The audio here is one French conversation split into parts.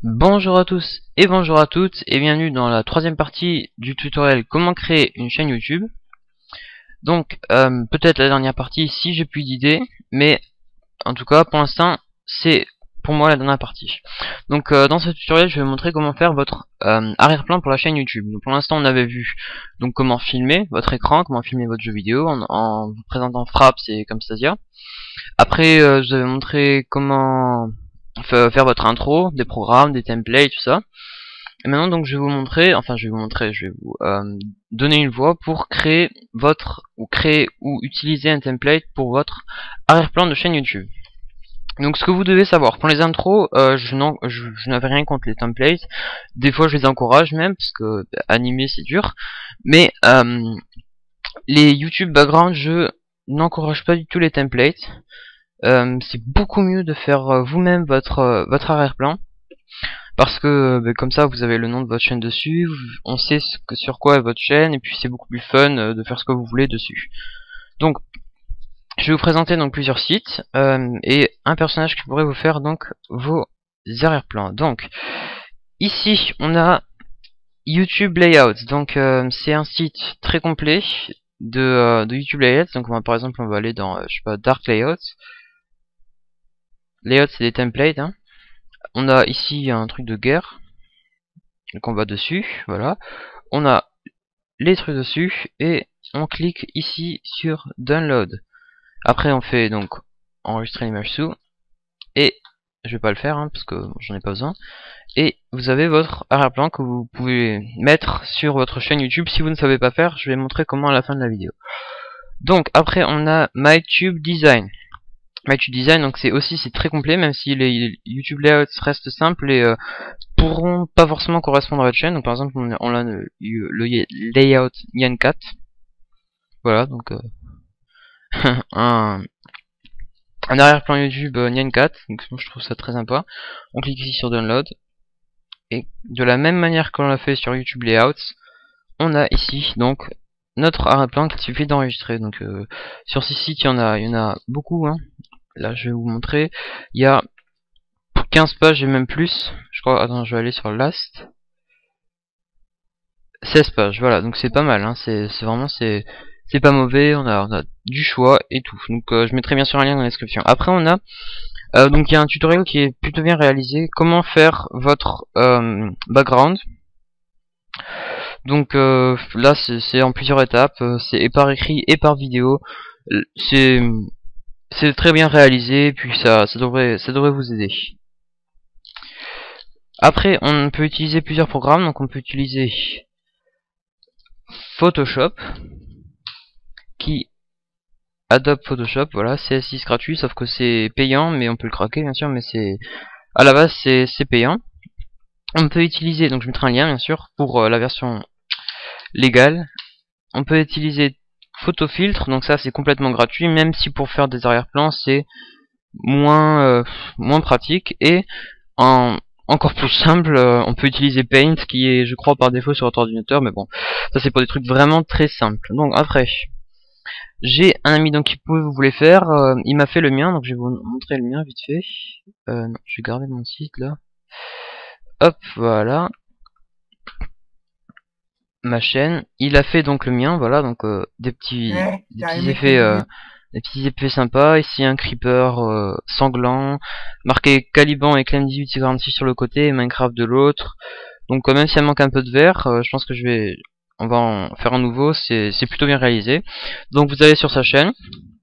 Bonjour à tous et bonjour à toutes et bienvenue dans la troisième partie du tutoriel comment créer une chaîne YouTube. Donc peut-être la dernière partie si j'ai plus d'idées, mais en tout cas pour l'instant c'est pour moi la dernière partie. Donc dans ce tutoriel je vais vous montrer comment faire votre arrière-plan pour la chaîne YouTube. Donc pour l'instant on avait vu donc comment filmer votre écran, comment filmer votre jeu vidéo en vous présentant Fraps et Camtasia. Après je vais vous montrer comment faire votre intro, des programmes, des templates, tout ça. Et maintenant donc je vais vous montrer, je vais vous donner une voie pour créer ou utiliser un template pour votre arrière-plan de chaîne YouTube. Donc ce que vous devez savoir, pour les intros, je n'avais rien contre les templates. Des fois je les encourage même, parce que animer c'est dur. Mais les YouTube background, je n'encourage pas du tout les templates. C'est beaucoup mieux de faire vous-même votre arrière-plan. Parce que comme ça vous avez le nom de votre chaîne dessus, on sait sur quoi est votre chaîne, et puis c'est beaucoup plus fun de faire ce que vous voulez dessus. Donc je vais vous présenter donc plusieurs sites et un personnage qui pourrait vous faire donc vos arrière-plans. Donc ici on a YouTube Layouts, donc c'est un site très complet de YouTube Layouts. Donc par exemple on va aller dans je sais pas, Dark Layouts. Layouts c'est des templates hein. On a ici un truc de guerre, donc on va dessus, voilà. On a les trucs dessus et on clique ici sur Download. Après on fait donc enregistrer l'image sous et je vais pas le faire hein, parce que j'en ai pas besoin. Et vous avez votre arrière-plan que vous pouvez mettre sur votre chaîne YouTube. Si vous ne savez pas faire, je vais montrer comment à la fin de la vidéo. Donc après on a MyTube Design. MyTube Design, donc c'est très complet, même si les YouTube Layouts restent simples et pourront pas forcément correspondre à votre chaîne. Donc par exemple on a le layout Nyan 4. Voilà, donc un arrière-plan YouTube Nyan 4. Donc je trouve ça très sympa. On clique ici sur Download. Et de la même manière que l'on l'a fait sur YouTube Layouts, on a ici donc notre arrière-plan qu'il suffit d'enregistrer. Donc sur ces sites il y en a beaucoup hein. Là je vais vous montrer, il y a 15 pages et même plus, je crois. Attends, je vais aller sur Last. 16 pages, voilà, donc c'est pas mal hein. C'est vraiment c'est pas mauvais, on a du choix et tout. Donc je mettrai bien sûr un lien dans la description. Après on a donc il y a un tutoriel qui est plutôt bien réalisé, comment faire votre background. Donc là c'est en plusieurs étapes, c'est par écrit et par vidéo. C'est très bien réalisé, et puis ça devrait vous aider. Après on peut utiliser plusieurs programmes, donc on peut utiliser Photoshop, qui Adobe Photoshop, voilà, CS6 gratuit, sauf que c'est payant, mais on peut le craquer bien sûr, mais c'est à la base c'est payant. On peut utiliser, donc je mettrai un lien bien sûr pour la version légale. On peut utiliser Photofiltre, donc ça c'est complètement gratuit, même si pour faire des arrière-plans c'est moins pratique. Et encore plus simple, on peut utiliser Paint, qui est je crois par défaut sur votre ordinateur, mais bon, ça c'est pour des trucs vraiment très simples. Donc après, j'ai un ami donc qui peut vous voulez faire, il m'a fait le mien, donc je vais vous montrer le mien vite fait. Non, je vais garder mon site là. Hop, voilà. Ma chaîne, il a fait donc le mien, voilà, donc des petits effets sympas. Ici un creeper sanglant, marqué Caliban et Clem 1846 sur le côté et Minecraft de l'autre. Donc même si elle manque un peu de vert, je pense que on va en faire un nouveau. C'est plutôt bien réalisé. Donc vous allez sur sa chaîne,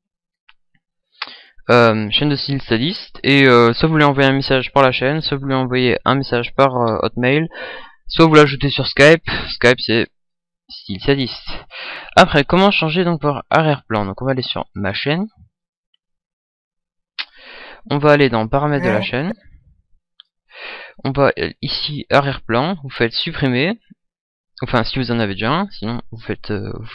chaîne de style styliste, et soit vous lui envoyez un message par la chaîne, soit vous lui envoyez un message par Hotmail, soit vous l'ajoutez sur Skype. Skype c'est style sadiste. Après, comment changer donc votre arrière-plan? Donc on va aller sur ma chaîne. On va aller dans paramètres de la chaîne. On va ici arrière-plan. Vous faites supprimer. Enfin si vous en avez déjà un. Sinon vous faites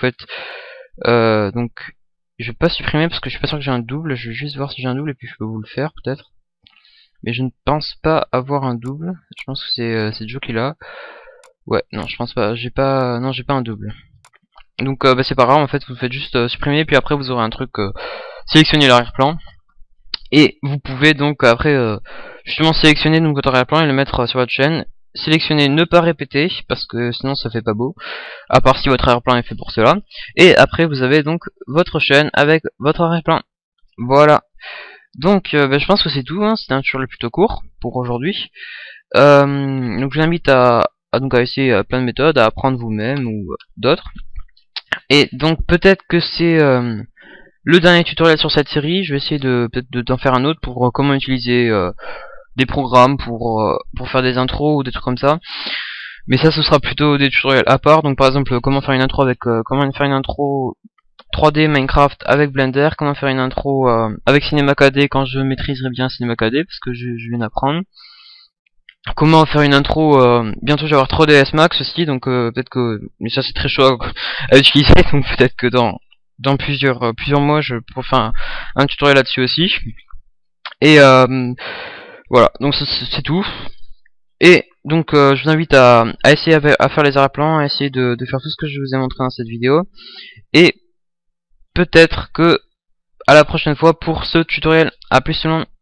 donc je vais pas supprimer parce que je suis pas sûr que j'ai un double. Je vais juste voir si j'ai un double et puis je peux vous le faire peut-être. Mais je ne pense pas avoir un double. Je pense que c'est Joe qui l'a. Ouais, non, je pense pas. J'ai pas un double. Donc c'est pas grave, en fait vous faites juste supprimer, puis après vous aurez un truc sélectionner l'arrière-plan, et vous pouvez donc après justement sélectionner donc votre arrière-plan et le mettre sur votre chaîne. Sélectionnez ne pas répéter, parce que sinon ça fait pas beau, à part si votre arrière-plan est fait pour cela. Et après vous avez donc votre chaîne avec votre arrière-plan. Voilà. Donc je pense que c'est tout, hein. C'était un tutoriel plutôt court pour aujourd'hui. Donc je vous invite donc à essayer plein de méthodes, à apprendre vous-même ou d'autres. Et donc peut-être que c'est le dernier tutoriel sur cette série. Je vais essayer peut-être d'en faire un autre pour comment utiliser des programmes pour faire des intros ou des trucs comme ça. Mais ça, ce sera plutôt des tutoriels à part. Donc par exemple, comment faire une intro avec 3D Minecraft avec Blender, comment faire une intro avec Cinema 4D quand je maîtriserai bien Cinema 4D, parce que je viens d'apprendre. Comment faire une intro, bientôt je vais avoir 3ds Max aussi, donc peut-être que, mais ça c'est très chaud à utiliser, donc peut-être que dans plusieurs mois je pourrai faire un tutoriel là-dessus aussi. Et voilà, donc c'est tout. Et donc je vous invite à essayer à faire les arrière-plans, à essayer de faire tout ce que je vous ai montré dans cette vidéo. Et peut-être que à la prochaine fois pour ce tutoriel. À plus tout le monde.